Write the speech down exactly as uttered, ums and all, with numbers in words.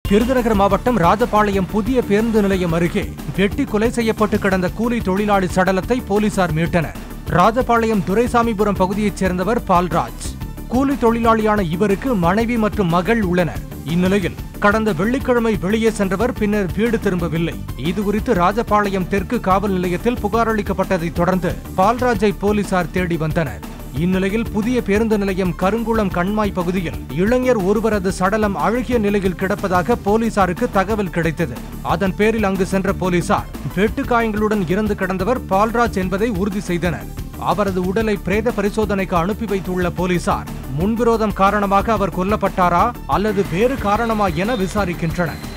விருதுநகர் மாவட்டம் ராஜபாளையம் புதிய பேருந்து நிலையம் அருகே வெட்டி கொலை செய்யப்பட்டு கிடந்த கூலி தொழிலாளி சடலத்தை போலீசார் மீட்டனர். ராஜபாளையம் துரைசாமிபுரம் பகுதியைச் சேர்ந்தவர் பால்ராஜ். கூலி தொழிலாளியான இவருக்கு மனைவி மற்றும் மகள் உள்ளனர். இந்நிலையில் கடந்த வெள்ளிக்கிழமை வெளியே சென்றவர் பின்னர் வீடு திரும்பவில்லை. இதுகுறித்து ராஜபாளையம் தெற்கு காவல் நிலையத்தில் புகார் அளிக்கப்பட்டதைத் தொடர்ந்து பால்ராஜை போலீசார் தேடி வந்தனர். இந்நிலையில் புதிய பேருந்து நிலையம் கருங்குளம் கண்மாய் பகுதியில் இளைஞர் ஒருவரது சடலம் அழுகிய நிலையில் கிடப்பதாக போலீசாருக்கு தகவல் கிடைத்தது. அதன் பேரில் அங்கு சென்ற போலீசார் வெட்டுக்காயங்களுடன் இறந்து கிடந்தவர் பால்ராஜ் என்பதை உறுதி செய்தனர். அவரது உடலை பிரேத பரிசோதனைக்கு அனுப்பி வைத்துள்ள போலீசார் முன்விரோதம் காரணமாக அவர் கொல்லப்பட்டாரா அல்லது வேறு காரணமா என விசாரிக்கின்றனர்.